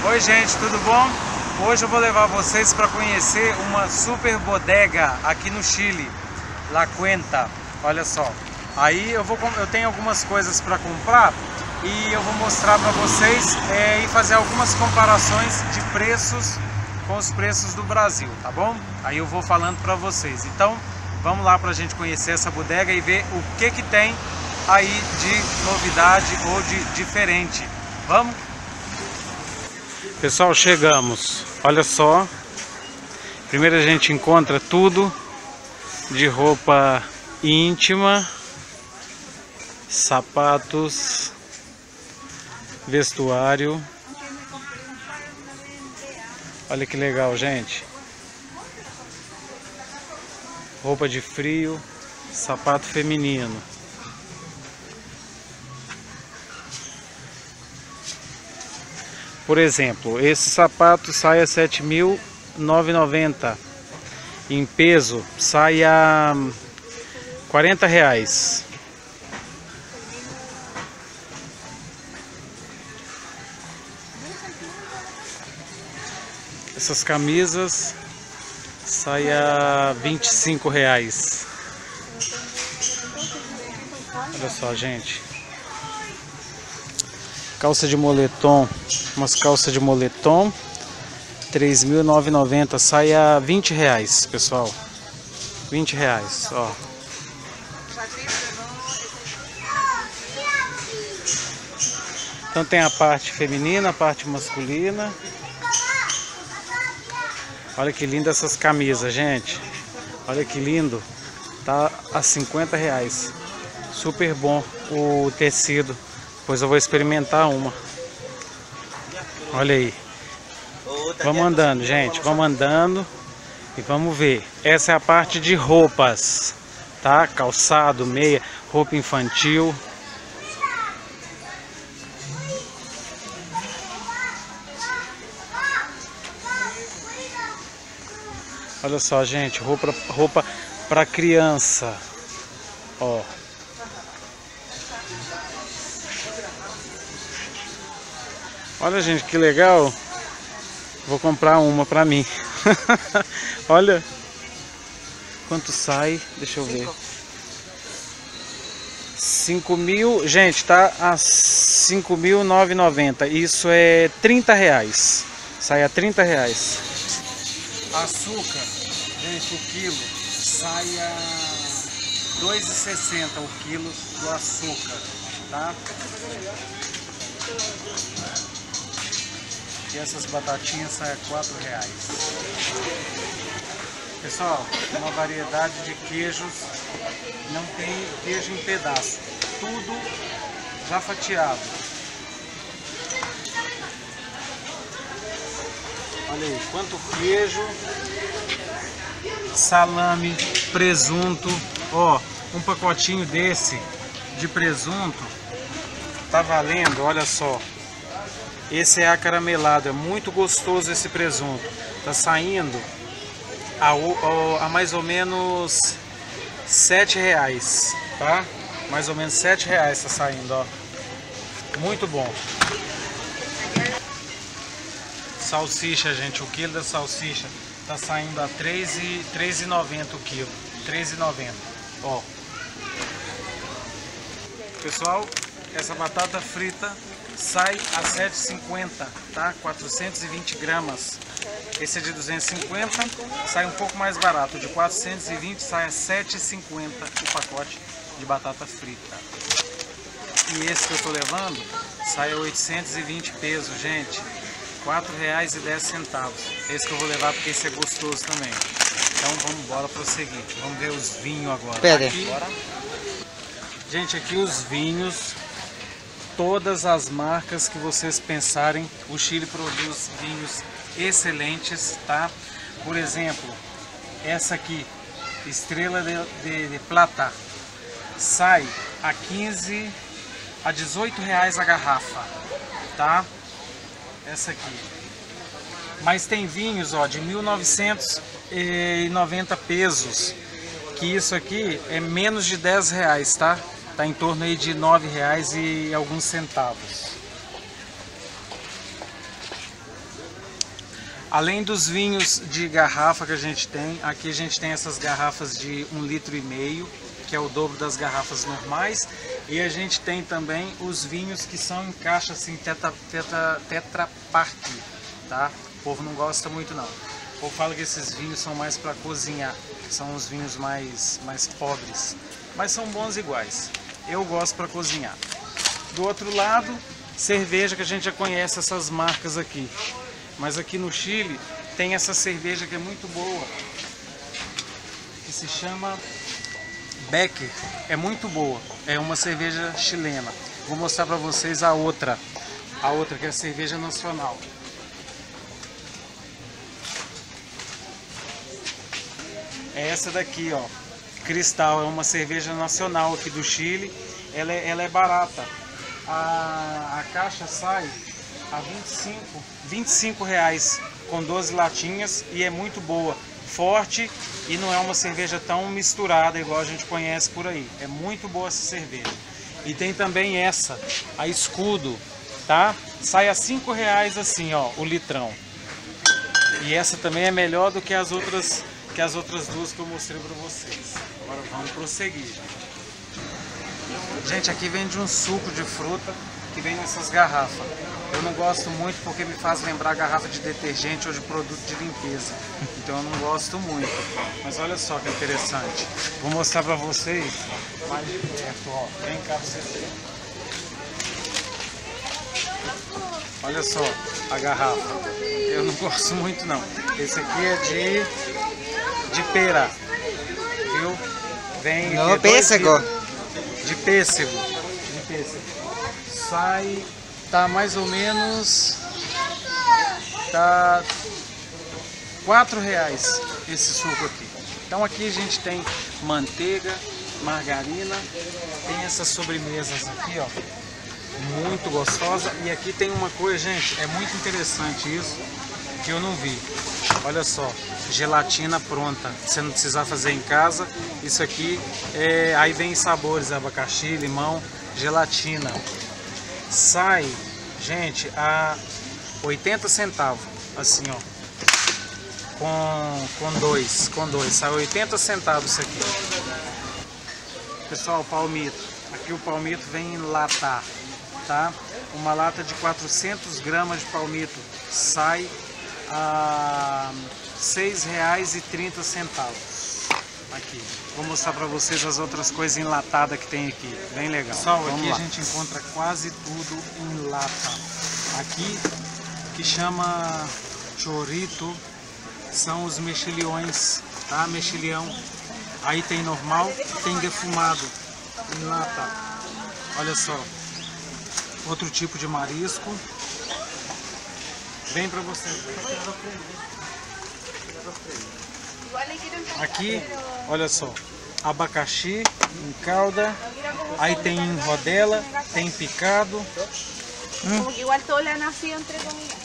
Oi gente, tudo bom? Hoje eu vou levar vocês para conhecer uma super bodega aqui no Chile, La Cuenta. Olha só, aí eu tenho algumas coisas para comprar e eu vou mostrar para vocês e fazer algumas comparações de preços com os preços do Brasil, tá bom? Aí eu vou falando para vocês. Então vamos lá para a gente conhecer essa bodega e ver o que tem aí de novidade ou de diferente. Vamos? Pessoal, chegamos. Olha só. Primeiro a gente encontra tudo de roupa íntima, sapatos, vestuário. Olha que legal, gente. Roupa de frio, sapato feminino. Por exemplo, esse sapato sai a R$ 7.990. Em peso sai a R$ 40. Essas camisas sai a R$ 25. Olha só, gente. Calça de moletom, umas calças de moletom, R$ 3.990, sai a R$ 20, pessoal. R$ 20, ó. Então tem a parte feminina, a parte masculina. Olha que linda essas camisas, gente. Olha que lindo. Tá a R$ 50. Super bom o tecido. Depois eu vou experimentar uma. Olha aí. Vamos andando, gente. Vamos andando e vamos ver. Essa é a parte de roupas, tá? Calçado, meia, roupa infantil. Olha só, gente. Roupa para criança. Ó. Olha, gente, que legal. Vou comprar uma pra mim. Olha quanto sai. Deixa eu ver. 5.000. Gente, tá a 5.990. Isso é R$ 30. Sai a R$ 30. Açúcar, gente, o quilo sai a R$ 2,60 o quilo do açúcar, tá? E essas batatinhas saem a R$ 4. Pessoal, uma variedade de queijos, não tem queijo em pedaço, tudo já fatiado. Olha aí, quanto queijo, salame, presunto. Ó, um pacotinho desse de presunto tá valendo, olha só. Esse é acaramelado, é muito gostoso esse presunto. Tá saindo a mais ou menos R$ 7, tá? Mais ou menos R$ 7 tá saindo, ó. Muito bom. Salsicha, gente, o quilo da salsicha tá saindo a R$ 3,90 o quilo. R$ 3,90, ó. Pessoal, essa batata frita sai a R$ 7,50, tá? 420 gramas. Esse é de 250, sai um pouco mais barato. De 420 sai a R$ 7,50 o pacote de batata frita. E esse que eu tô levando sai a 820 pesos, gente. R$ 4,10. Esse que eu vou levar porque esse é gostoso também. Então vamos embora prosseguir. Vamos ver os vinhos agora. Aqui, gente, aqui os vinhos. Todas as marcas que vocês pensarem, o Chile produz vinhos excelentes, tá? Por exemplo, essa aqui, Estrela de Plata, sai a R$ 15 a R$ 18 a garrafa, tá? Essa aqui. Mas tem vinhos, ó, de 1.990 pesos, que isso aqui é menos de R$ 10, tá? Tá em torno aí de R$ 9 e alguns centavos. Além dos vinhos de garrafa que a gente tem, aqui a gente tem essas garrafas de 1,5 litro, que é o dobro das garrafas normais. E a gente tem também os vinhos que são em caixa assim, Tetra Pak, tá? O povo não gosta muito não. O povo fala que esses vinhos são mais para cozinhar, são os vinhos mais pobres, mas são bons iguais. Eu gosto para cozinhar. Do outro lado, cerveja, que a gente já conhece essas marcas aqui. Mas aqui no Chile tem essa cerveja que é muito boa, que se chama Becker. É muito boa, é uma cerveja chilena. Vou mostrar para vocês a outra que é a cerveja nacional. É essa daqui, ó, Cristal, é uma cerveja nacional aqui do Chile. Ela é barata. A caixa sai a 25 reais com 12 latinhas e é muito boa, forte, e não é uma cerveja tão misturada igual a gente conhece por aí. É muito boa essa cerveja. E tem também essa, a Escudo, tá? Sai a 5 reais assim, ó, o litrão. E essa também é melhor do que as outras duas que eu mostrei para vocês. Agora vamos prosseguir. Gente, aqui vende um suco de fruta que vem nessas garrafas. Eu não gosto muito porque me faz lembrar garrafa de detergente ou de produto de limpeza. Então eu não gosto muito. Mas olha só que interessante. Vou mostrar pra vocês mais de perto, ó. Vem cá pra vocês verem. Olha só a garrafa. Eu não gosto muito não. Esse aqui é de pera. Viu? Vem no pêssego. De pêssego. Sai, tá mais ou menos, tá R$4 esse suco aqui. Então aqui a gente tem manteiga, margarina, tem essas sobremesas aqui, ó, muito gostosa. E aqui tem uma coisa, gente, é muito interessante isso, que eu não vi. Olha só, gelatina pronta, você não precisa fazer em casa. Isso aqui, aí vem sabores, abacaxi, limão, gelatina. Sai, gente, a 80 centavos, assim, ó, com dois, sai 80 centavos isso aqui. Pessoal, palmito, aqui o palmito vem em lata, tá? Uma lata de 400 gramas de palmito sai a R$6,30 aqui. Vou mostrar para vocês as outras coisas enlatadas que tem aqui, bem legal. Pessoal, aqui a gente encontra quase tudo em lata. Aqui, que chama chorito, são os mexilhões, tá? Mexilhão. Aí tem normal, tem defumado em lata. Olha só, outro tipo de marisco. Vem para vocês. Aqui, olha só, abacaxi em calda, aí tem em rodela, tem picado. Igual todo le ha nacido entre comillas.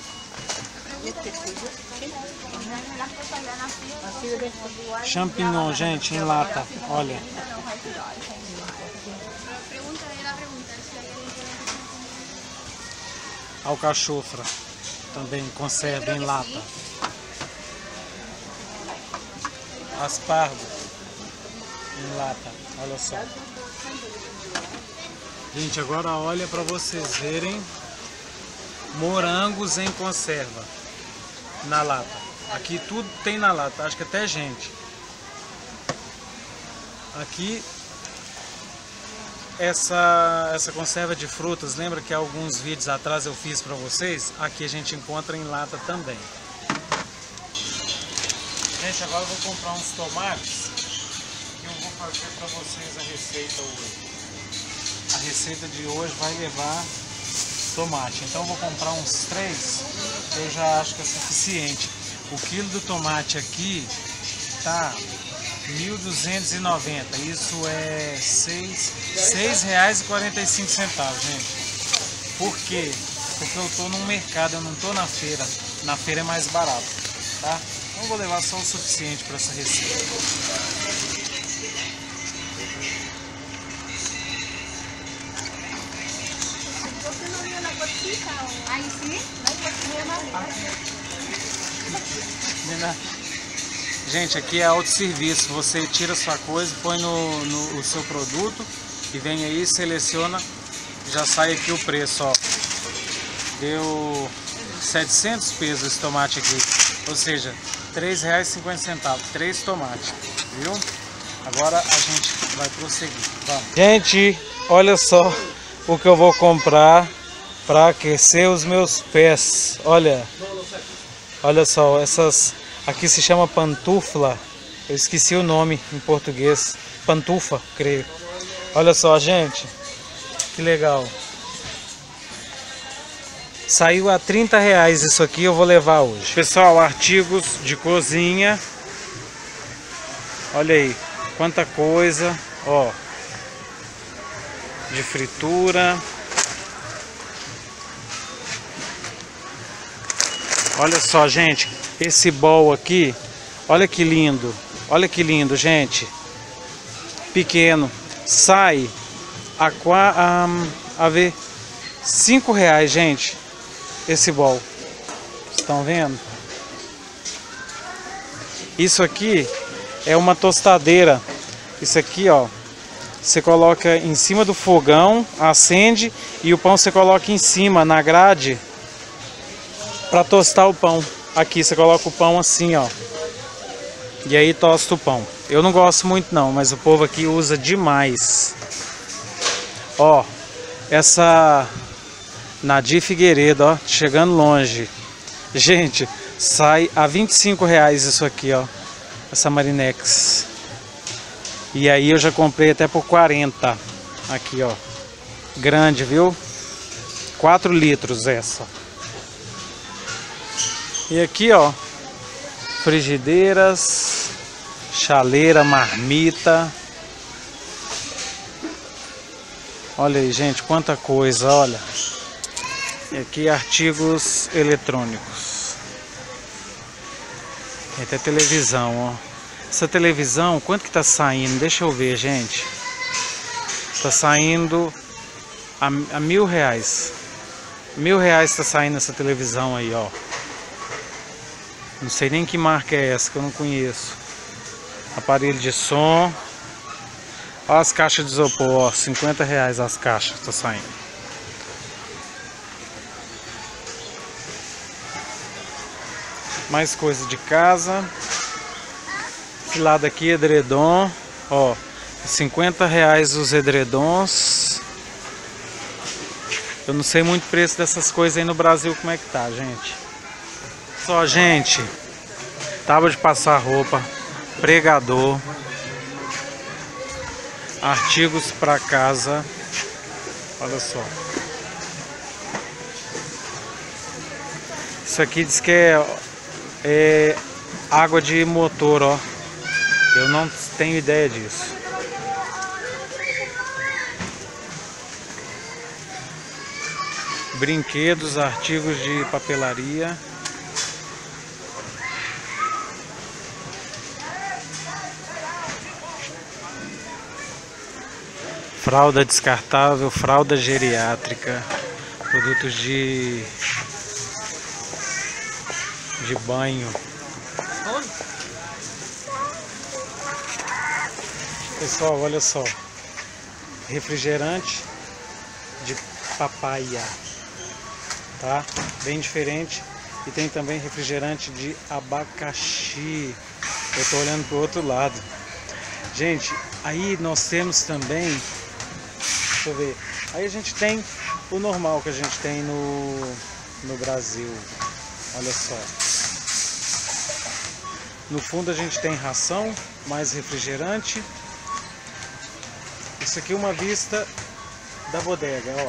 Champignon, gente, em lata, olha. Alcachofra, também conserva em lata. Aspargo em lata, olha só. Gente, agora olha para vocês verem morangos em conserva na lata. Aqui tudo tem na lata, acho que até gente. Aqui essa conserva de frutas, lembra que alguns vídeos atrás eu fiz para vocês? Aqui a gente encontra em lata também. Gente, agora eu vou comprar uns tomates e eu vou fazer para vocês a receita hoje. A receita de hoje vai levar tomate, então eu vou comprar uns 3, eu já acho que é suficiente. O quilo do tomate aqui tá R$1.290, isso é R$6,45, gente. Por quê? Porque eu tô num mercado, eu não tô na feira é mais barato, tá? Então eu vou levar só o suficiente para essa receita. Ahí sí, no hay por qué Gente, aqui é autosserviço. Você tira sua coisa, põe no seu produto e vem aí, seleciona, já sai aqui o preço, ó. Deu 700 pesos esse tomate aqui, ou seja, R$3,50, 3 tomates, viu? Agora a gente vai prosseguir, vamos. Gente, olha só o que eu vou comprar para aquecer os meus pés. Olha só, essas aqui se chama pantufla. Eu esqueci o nome em português. Pantufa, creio. Olha só, gente, que legal. Saiu a R$30 isso aqui, eu vou levar hoje. Pessoal, artigos de cozinha. Olha aí, quanta coisa, ó. De fritura. Olha só, gente, esse bowl aqui, olha que lindo, gente. Pequeno, sai a ver R$5, gente. Esse bowl, estão vendo? Isso aqui é uma tostadeira. Isso aqui, ó, você coloca em cima do fogão, acende e o pão você coloca em cima na grade para tostar o pão. Aqui você coloca o pão assim, ó, e aí tosta o pão. Eu não gosto muito não, mas o povo aqui usa demais. Ó, essa Nadir Figueiredo, ó, chegando longe. Gente, sai a R$25 isso aqui, ó, essa Marinex. E aí eu já comprei até por 40. Aqui, ó, grande, viu? 4 litros essa. E aqui, ó, frigideiras, chaleira, marmita. Olha aí, gente, quanta coisa, olha. E aqui artigos eletrônicos. Tem até televisão, ó. Essa televisão, quanto que tá saindo? Deixa eu ver, gente. Tá saindo a R$1.000. R$1.000 tá saindo essa televisão aí, ó. Não sei nem que marca é essa, que eu não conheço. Aparelho de som. Olha as caixas de isopor, ó. R$50 as caixas, tá saindo. Mais coisa de casa. Esse lado aqui, edredom. Ó, R$50 os edredons. Eu não sei muito o preço dessas coisas aí no Brasil, como é que tá, gente. Só, gente, tábua de passar roupa, pregador, artigos para casa. Olha só. Isso aqui diz que é água de motor, ó. Eu não tenho ideia disso. Brinquedos, artigos de papelaria. Fralda descartável, fralda geriátrica, produtos de banho. Pessoal, olha só, refrigerante de papaya, tá? Bem diferente. E tem também refrigerante de abacaxi. Eu tô olhando pro outro lado. Gente, aí nós temos também, deixa eu ver, aí a gente tem o normal que a gente tem no Brasil. Olha só. No fundo a gente tem ração, mais refrigerante. Isso aqui é uma vista da bodega, ó.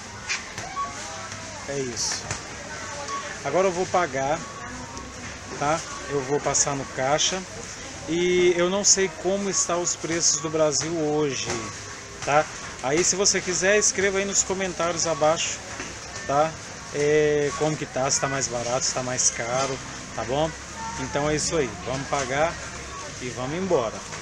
É isso. Agora eu vou pagar, tá? Eu vou passar no caixa. E eu não sei como estão os preços do Brasil hoje, tá? Aí se você quiser, escreva aí nos comentários abaixo, tá? Como que tá, se tá mais barato, se tá mais caro, tá bom? Então é isso aí, vamos pagar e vamos embora.